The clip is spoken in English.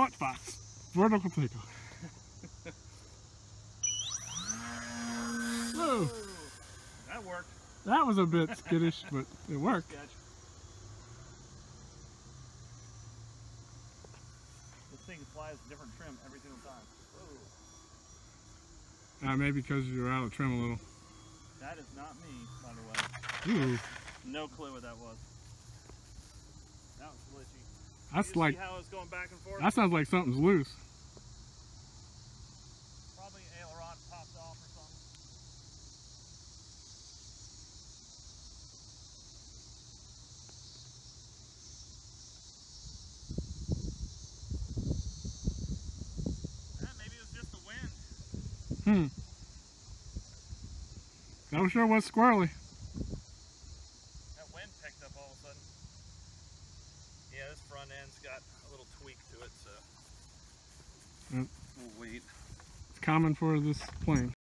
pallet fox. Vertical takeoff. Whoa. That worked. That was a bit skittish, but it worked. Sketch. This thing flies different trim every single time. Whoa. Maybe because you're out of trim a little. That is not me, by the way. Ooh. No clue what that was. That was glitchy. That's you like. See how it's going back and forth? That sounds like something's loose. Probably an aileron popped off or something. Maybe it was just the wind. That sure was squirrely. That wind picked up all of a sudden. Yeah, this front end's got a little tweak to it, so Yep. we'll wait. It's common for this plane.